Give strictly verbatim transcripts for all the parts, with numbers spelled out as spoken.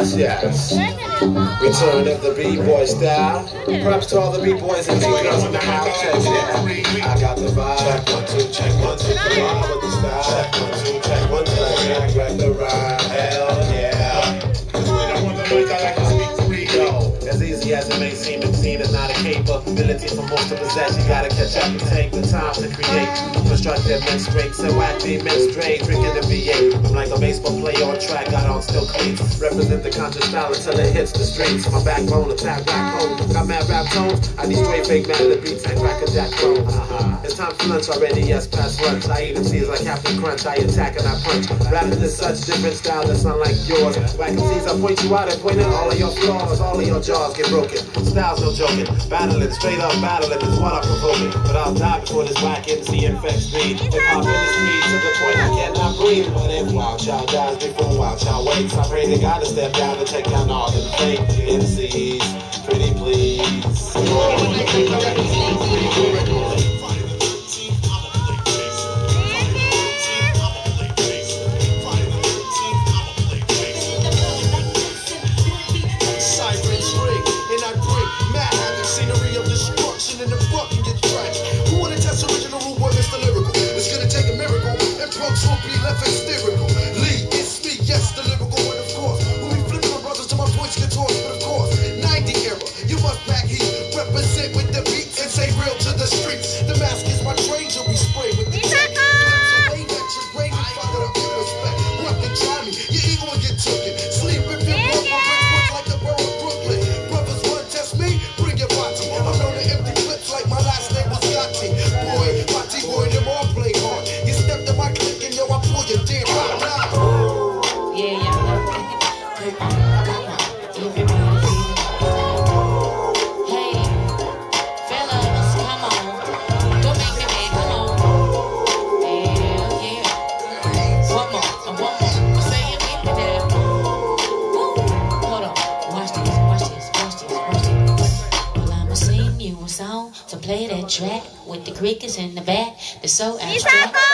Yes, yes. Return of the B-boy style. Props to all the B-boys and B-girls in the house. Check it. I got the vibe. Check one, two, check one, two. The vibe with the style. Check one, two, check one, two. I grab the ride. Hell yeah. Yo, as easy as it may seem, it seems it's not a caper. Ability for most to possess, you gotta catch up and take the time to create. Constructive men straight, so I be men straight, drinking the V eight. I'm like a baseball player on track, got on still clean. Represent the conscious style until it hits the streets. My backbone, attack rap home. Got mad rap tones, I need straight fake man the beats and crack a jack clones. Uh-huh. It's time for lunch already, yes, past lunch. I eat and see like Captain Crunch, I attack and I punch. Rapping is such different style that's unlike yours. Whack and sees, I point you out and point out all of your flaws. All of your jaws get broken. Style's no joking. Battling, straight up battling is what I'm provoking. But I'll die before this whack M C infects me. Hip hop industry to the point I cannot breathe. But if Wild Child dies before Wild Child wakes, I pray they gotta step down and take down all the fake M Cs. Pretty please. Play that track with the crickets in the back. They're so abstract.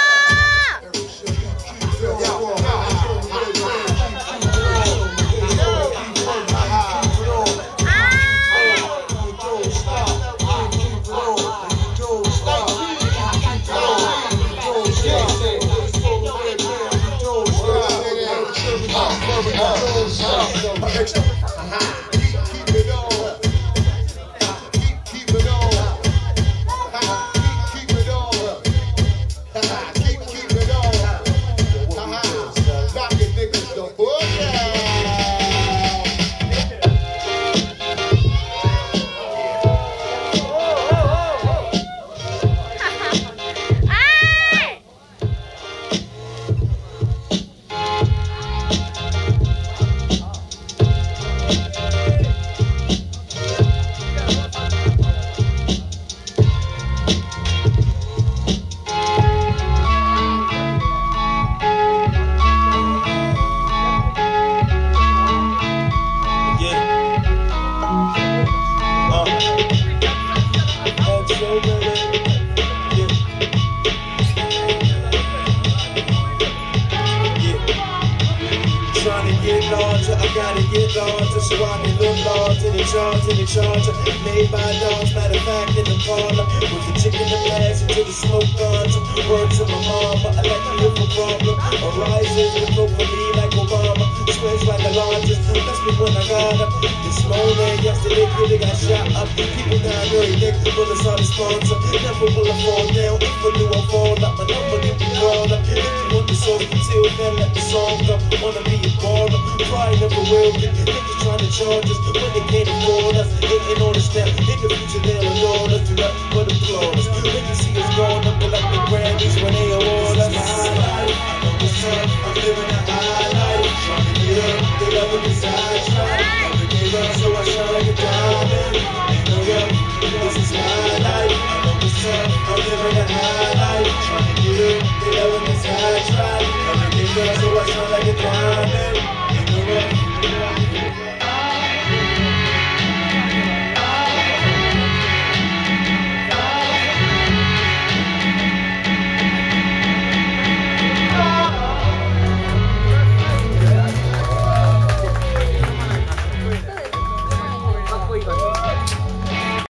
I gotta get larger, so I can look larger than charge in the charger. Made by dogs, matter of fact, in the parlor. With the chicken and mags until the smoke ganja. Word to my mama, I like to live a problem. Arises to go for me like Obama. Swings like a largest, that's me when I got up. This morning, yesterday, really got shot up. People down very next to bullets on the sponsor. Never will I fall down, if I do I fall up. My number get me called up. If you want the song, till then let the song up. Wanna be a baller, probably never will be. Niggas trying to charge us when they can't afford us. Hating on the step, in the future they'll adore us. Do nothing but applaud us. When you see us growing up, they're like the Grammys when they award us. My life, I know what's up, I'm living a high life. Trying to get up, they love it beside try. Never give up, so I shine like a diamond. Ain't no up, this is my life. I know what's up, I'm living a high life. Trying to get